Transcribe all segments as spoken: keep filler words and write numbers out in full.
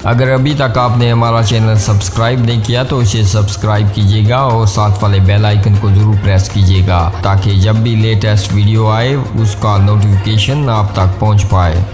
अगर अभी तक आपने हमारा चैनल सब्सक्राइब नहीं किया तो इसे सब्सक्राइब कीजिएगा और साथ वाले बेल आइकन को ज़रूर प्रेस कीजिएगा ताकि जब भी लेटेस्ट वीडियो आए उसका नोटिफिकेशन आप तक पहुंच पाए।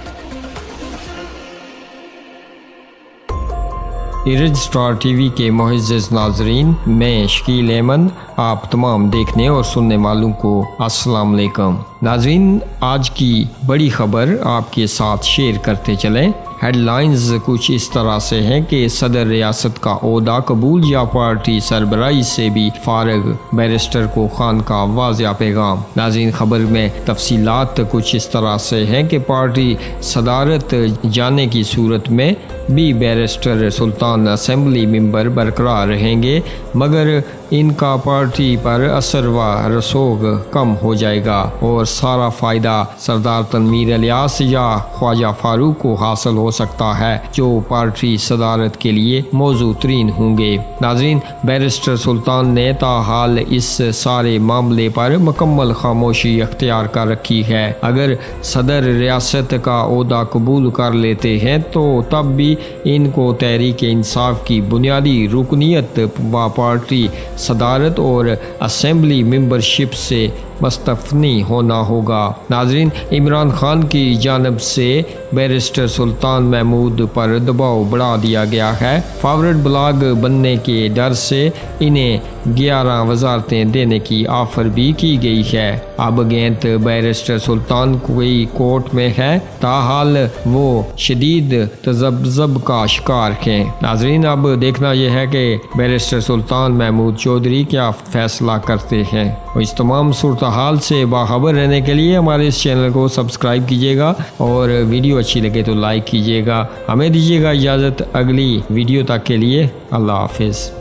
इरज स्टार टीवी के मुअज़्ज़ज़ नाज़रीन, मैं शकील अहमद आप तमाम देखने और सुनने वालों को अस्सलाम वालेकुम। नाज़रीन, आज की बड़ी खबर आपके साथ शेयर करते चलें। हेडलाइंस कुछ इस तरह से हैं कि सदर रियासत का ओहदा कबूल या पार्टी सरबराही से भी फारग, बैरिस्टर को खान का वाज़िया पैगाम। नाज़रीन, खबर में तफसीलात कुछ इस तरह से हैं कि पार्टी सदारत जाने की सूरत में भी बैरिस्टर सुल्तान असेंबली मेंबर बरकरार रहेंगे, मगर इनका पार्टी पर असर व रसूख कम हो जाएगा और सारा फ़ायदा सरदार तनवीर इलियास या ख्वाजा फारूक को हासिल हो सकता है जो पार्टी सदारत के लिए मौजू तरीन होंगे। नाज़रीन, बैरिस्टर सुल्तान ने ताहाल इस सारे मामले पर मुकम्मल खामोशी अख्तियार कर रखी है। अगर सदर रियासत का ओहदा कबूल कर लेते हैं तो तब भी इनको तहरीक इंसाफ की बुनियादी रुकनीत व पार्टी सदारत और असेंबली मेंबरशिप से मुस्तफ़नी होना होगा। नाज़रीन, इमरान खान की जानब से बैरिस्टर सुल्तान महमूद पर दबाव बढ़ा दिया गया है। फॉरवर्ड ब्लॉग बनने के डर से इन्हें ग्यारह वजारतें देने की ऑफर भी की गई है। अब गेंद बैरिस्टर सुल्तान कोई कोर्ट में है, ताहाल वो शदीद तज़ब्ज़ब का शिकार हैं। नाज़रीन, अब देखना यह है कि बैरिस्टर सुल्तान महमूद चौधरी क्या फैसला करते हैं। और इस तमाम सूरत हाल से बाखबर रहने के लिए हमारे इस चैनल को सब्सक्राइब कीजिएगा और वीडियो अच्छी लगे तो लाइक कीजिएगा। हमें दीजिएगा इजाज़त अगली वीडियो तक के लिए। अल्लाह हाफिज़।